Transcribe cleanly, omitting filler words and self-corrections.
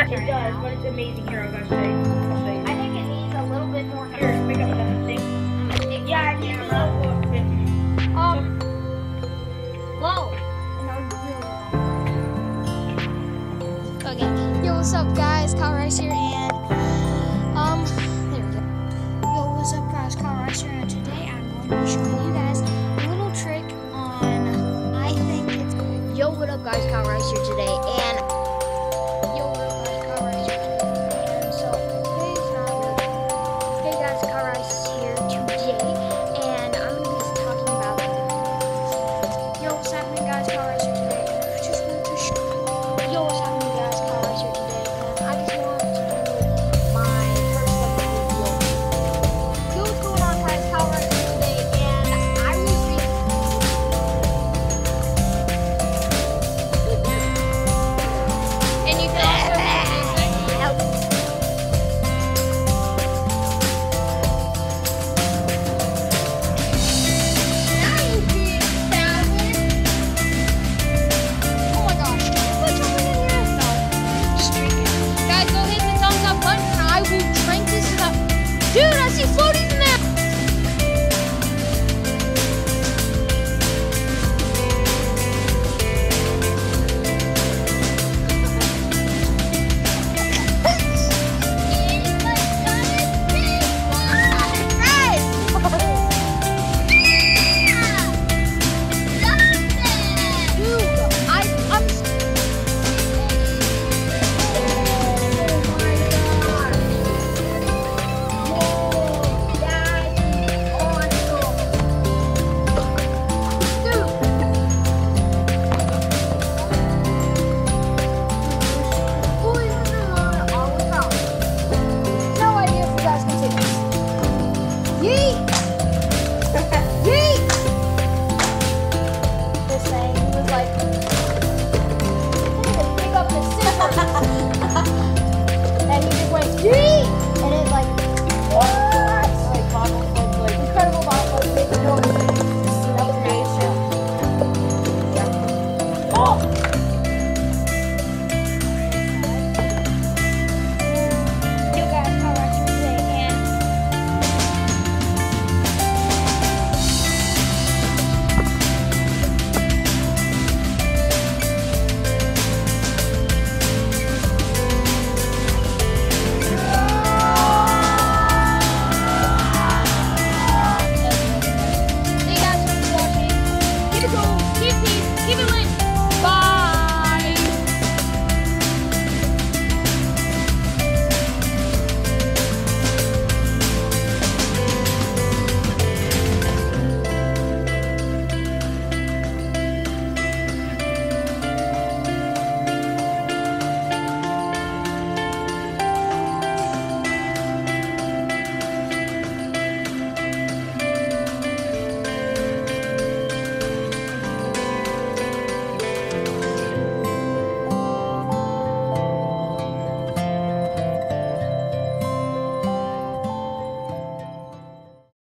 It does, but it's amazing. Here, I'll show you. I'll show you. I think it needs a little bit more. Here, pick up that thing. I'm gonna take Yeah, I the need camera. Whoa. Okay. Yo, what's up, guys? Kyle Rice here, and there we go. Yo, what's up, guys? Kyle Rice here, and today I'm going to be showing you guys a little trick on. I think it's. Yo, what up, guys? Kyle Rice here today,